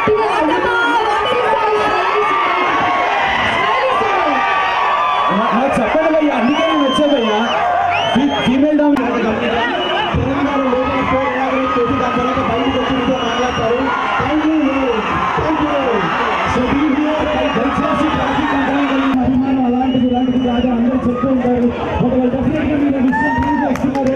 చెప్పండి భయ్యా, అందుకే నేను వచ్చా భయ్యా. ఫీమేల్ అలాంటిది ఇలాంటిది కాదు అందరూ చెప్తూ ఉంటారు. ఒకవేళ డెఫినెట్గా మీరు విషయం చేస్తున్నారు.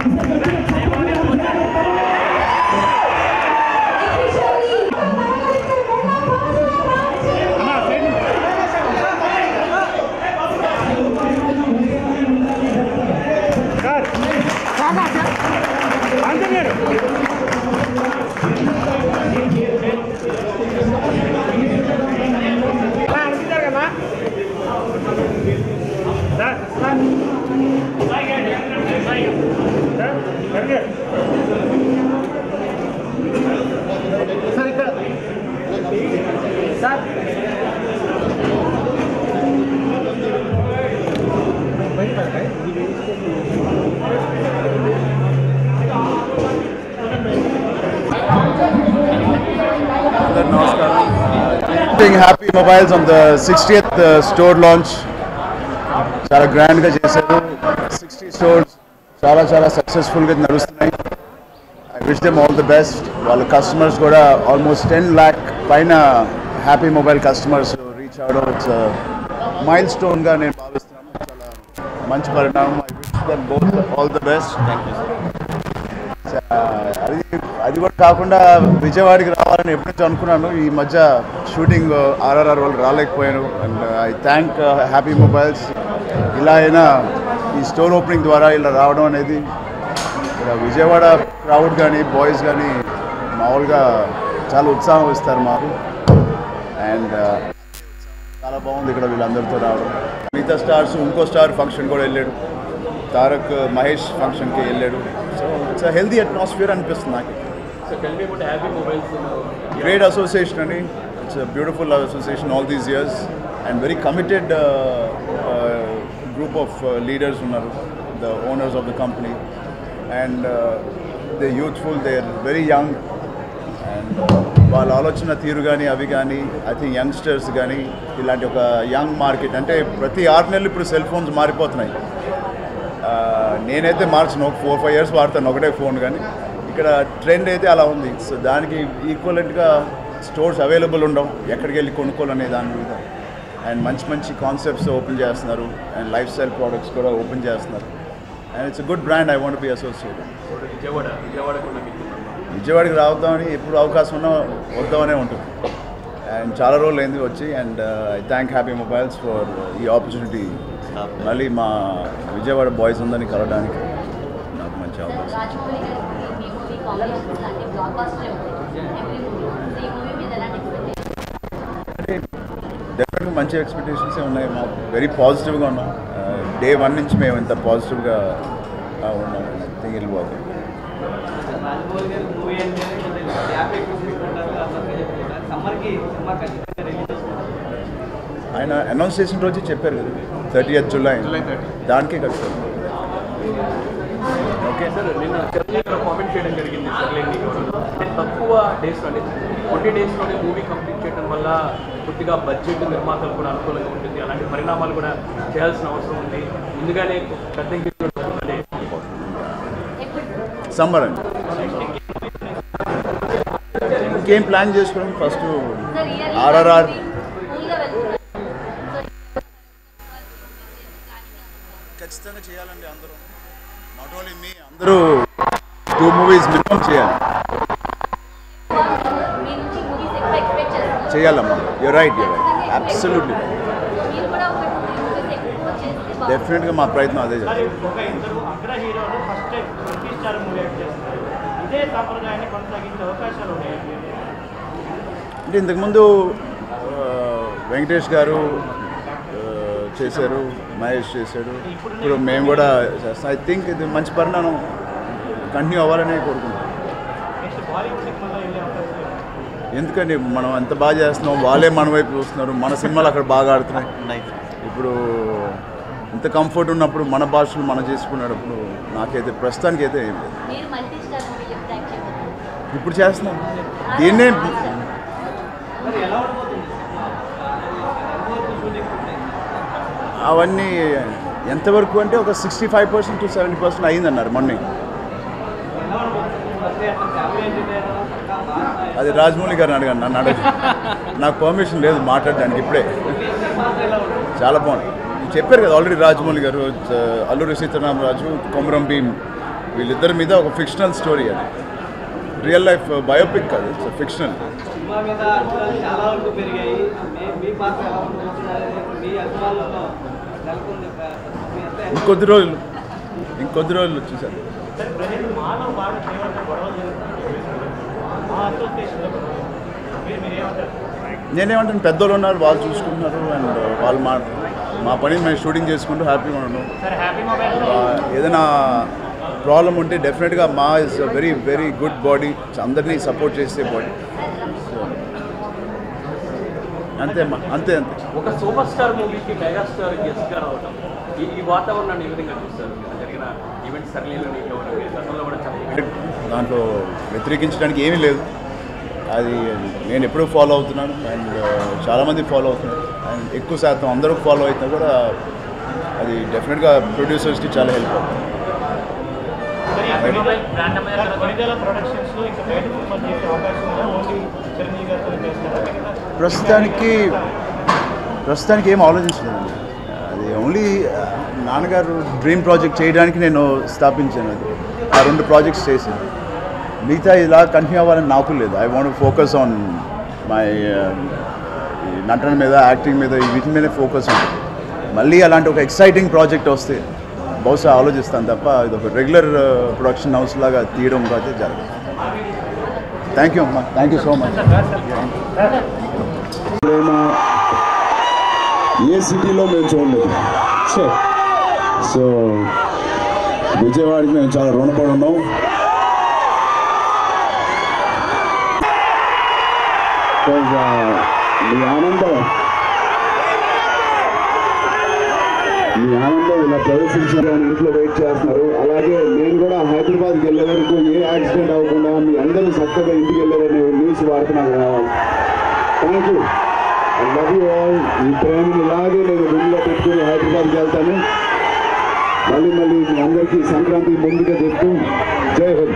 Happy Mobiles on the 60th store launch. చాలా గ్రాండ్ గా చేశారు. 60 స్టోర్స్ చాలా సక్సెస్ఫుల్ గా నడుస్తున్నాయి. I wish them all the best. వాళ్ళ కస్టమర్స్ కూడా ఆల్మోస్ట్ 10 lakh పైన హ్యాపీ మొబైల్ కస్టమర్స్ రీచ్ అవడం ఇట్స్ మైల్ స్టోన్ గా నేను భావిస్తున్నాను. చాలా మంచి పరిణామం. I wish them both all the best. అది కూడా కాకుండా విజయవాడకి రావాలని ఎప్పటి నుంచి అనుకున్నాను. ఈ మధ్య షూటింగ్ RRR వాళ్ళు రాలేకపోయాను. And I thank Happy Mobiles. ఇలా అయినా ఈ స్టోర్ ఓపెనింగ్ ద్వారా ఇలా రావడం అనేది విజయవాడ క్రౌడ్ కానీ బాయ్స్ కానీ మామూలుగా చాలా ఉత్సాహం ఇస్తారు మాకు. అండ్ చాలా బాగుంది ఇక్కడ వీళ్ళందరితో రావడం. మిగతా స్టార్స్ ఇంకో స్టార్ ఫంక్షన్ కూడా వెళ్ళాడు. తారక్ మహేష్ ఫంక్షన్కి వెళ్ళాడు. So it's a healthy atmosphere అనిపిస్తుంది నాకు. గ్రేట్ అసోసియేషన్ అని. It's a beautiful association all these years and very committed group of leaders ఉన్నారు, the owners of the company. And they youthful, they are very young. And వాళ్ళ ఆలోచన తీరు కానీ అవి కానీ ఐ థింక్ యంగ్స్టర్స్ కానీ ఇలాంటి ఒక యంగ్ మార్కెట్ అంటే ప్రతి 6 నెలలు ఇప్పుడు సెల్ ఫోన్స్ మారిపోతున్నాయి. నేనైతే మార్చిన ఒక 4-5 years వాడతాను ఒకటే ఫోన్. కానీ ఇక్కడ ట్రెండ్ అయితే అలా ఉంది. సో దానికి ఈక్వలెంట్గా స్టోర్స్ అవైలబుల్ ఉండవు, ఎక్కడికి వెళ్ళి కొనుక్కోవాలనే దాని మీద. అండ్ మంచి కాన్సెప్ట్స్ ఓపెన్ చేస్తున్నారు. అండ్ లైఫ్ స్టైల్ ప్రోడక్ట్స్ కూడా ఓపెన్ చేస్తున్నారు. And it's a good brand. I want be associated. విజయవాడకి రావద్దామని ఎప్పుడు అవకాశం ఉన్నా వద్దామనే ఉంటుంది. అండ్ చాలా రోజులు అయింది వచ్చి. And I thank Happy Mobiles for ఈ ఆపర్చునిటీ. మళ్ళీ మా విజయవాడ బాయ్స్ ఉందని కలవడానికి నాకు మంచి అవకాశం. అంటే డెఫినెట్గా మంచి ఎక్స్పెక్టేషన్సే ఉన్నాయి మాకు. వెరీ పాజిటివ్గా ఉన్నాం. డే 1 నుంచి మేము ఇంత పాజిటివ్గా ఉన్నాం. Think it will work. ఆయన అనౌన్స్ చేసిన రోజు చెప్పారు కదా 30th July దానికే కట్టారు. ఓకే సార్, నేను కామెంట్ చేయడం జరిగింది సార్. తక్కువ డేస్ అంటే 20 daysలోనే మూవీ కంప్లీట్ చేయడం వల్ల కొద్దిగా బడ్జెట్ నిర్మాతలు కూడా అనుకూలంగా ఉంటుంది. అలాంటి పరిణామాలు కూడా చేయాల్సిన అవసరం ఉంది. ముందుగానే పెద్ద సమ్మర్ అండి ఇంకేం ప్లాన్ చేసుకోవడం. ఫస్ట్ RRR ఖచ్చితంగా చేయాలండి. అందరూ నాట్ ఓన్లీ మీ, అందరూ 2 movies మినిమం చేయాలమ్మా. యూర్ రైట్, అబ్సల్యూట్లీ డెఫినెట్గా మా ప్రయత్నం అదే చేయాలి. అంటే ఇంతకుముందు వెంకటేష్ గారు చేశారు, మహేష్ చేశాడు, ఇప్పుడు మేము కూడా చేస్తాం. ఐ థింక్ ఇది మంచి పరిణామం కంటిన్యూ అవ్వాలని కోరుకుంటాం. ఎందుకండి మనం ఎంత బాగా చేస్తున్నాం, వాళ్ళే మన వైపు చూస్తున్నారు, మన సినిమాలు అక్కడ బాగా ఆడుతున్నాయి. ఇప్పుడు ఇంత కంఫర్ట్ ఉన్నప్పుడు మన భాషలు మనం చేసుకున్నప్పుడు నాకైతే ప్రస్తుతానికి అయితే ఏం లేదు. ఇప్పుడు చేస్తున్నాం దీన్నే అవన్నీ ఎంతవరకు అంటే ఒక 65% to 70% అయిందన్నారు మొన్న. అది రాజమౌళి గారిని అడగండి, నన్ను అడగ, నాకు పర్మిషన్ లేదు మాట్లాడడానికి ఇప్పుడే. చాలా బాగుంది. చెప్పారు కదా ఆల్రెడీ రాజమౌళి గారు, అల్లూరి సీతారామరాజు, కొమరం భీమ్ వీళ్ళిద్దరి మీద ఒక ఫిక్షనల్ స్టోరీ. అది రియల్ లైఫ్ బయోపిక్ కాదు, ఇట్స్ ఫిక్షనల్. ఇంకొద్ది రోజులు చూసారు. నేనేమంటాను, పెద్దోళ్ళు ఉన్నారు, వాళ్ళు చూసుకుంటున్నారు. అండ్ వాళ్ళు మా పని మేము షూటింగ్ చేసుకుంటూ హ్యాపీగా ఉన్నాం. ఏదైనా ప్రాబ్లం ఉంటే డెఫినెట్గా మా is very very good body, అందరినీ సపోర్ట్ చేసే బాడీ. అంతే అంతే. ఒక సూపర్ స్టార్ మూవీకి మెగాస్టార్ గెస్ట్గా రావడం, ఈ వాతావరణాన్ని ఏ విధంగా చూస్తారు? జరిగిన ఈవెంట్స్ గతంలో కూడా దాంట్లో వ్యతిరేకించడానికి ఏమీ లేదు. అది నేను ఎప్పుడూ ఫాలో అవుతున్నాను అండ్ చాలామంది ఫాలో అవుతున్నారు. అండ్ ఎక్కువ శాతం అందరూ ఫాలో అవుతున్నా కూడా అది డెఫినెట్గా ప్రొడ్యూసర్స్కి చాలా హెల్ప్ అవుతుంది. ప్రస్తుతానికి ఏం ఆలోచించలేదండి. అది ఓన్లీ నాన్నగారు డ్రీమ్ ప్రాజెక్ట్ చేయడానికి నేను స్థాపించాను. అది ఆ 2 ప్రాజెక్ట్స్ చేశాను. మిగతా ఇలా కంటిన్యూ అవ్వాలని నాకు లేదు. I want focus on my నటన మీద, యాక్టింగ్ మీద, వీటి మీద ఫోకస్ ఉంటుంది. మళ్ళీ అలాంటి ఒక ఎక్సైటింగ్ ప్రాజెక్ట్ వస్తే బహుశా ఆలోచిస్తాను తప్ప ఇది ఒక రెగ్యులర్ ప్రొడక్షన్ హౌస్ లాగా తీయడం అయితే జరగదు. థ్యాంక్ యూ అమ్మా, థ్యాంక్ యూ సో మచ్. ఏ సిటీలో మేము చూడలేదు. సో విజయవాడకి మేము చాలా రుణపడి ఉన్నాం. మీ ఆనందం ఇలా ప్రదర్శించడానికి ఇంట్లో వెయిట్ చేస్తున్నారు. అలాగే నేను కూడా హైదరాబాద్కి వెళ్ళే వరకు ఏ యాక్సిడెంట్ అవ్వకుండా మీ అందరూ చక్కగా ఇంటికి వెళ్ళారనే న్యూస్ వార్త నాకు రావాలి. Thank you, I love you all. ఈ ప్రేమని ఇలాగే నేను రూమ్లో పెట్టుకుని హైదరాబాద్కి వెళ్తాను. మళ్ళీ మీ అందరికీ సంక్రాంతి ముందుగా చెప్తూ జై హింద్.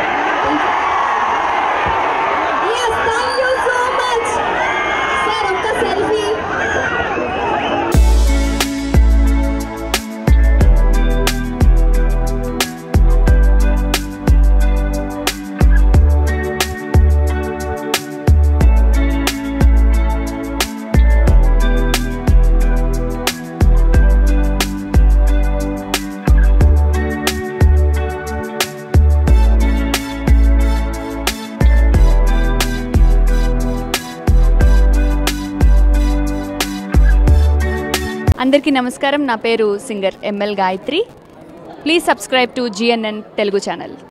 అందరికీ నమస్కారం. నా పేరు singer ML Gayatri. Please subscribe to GNN Telugu channel.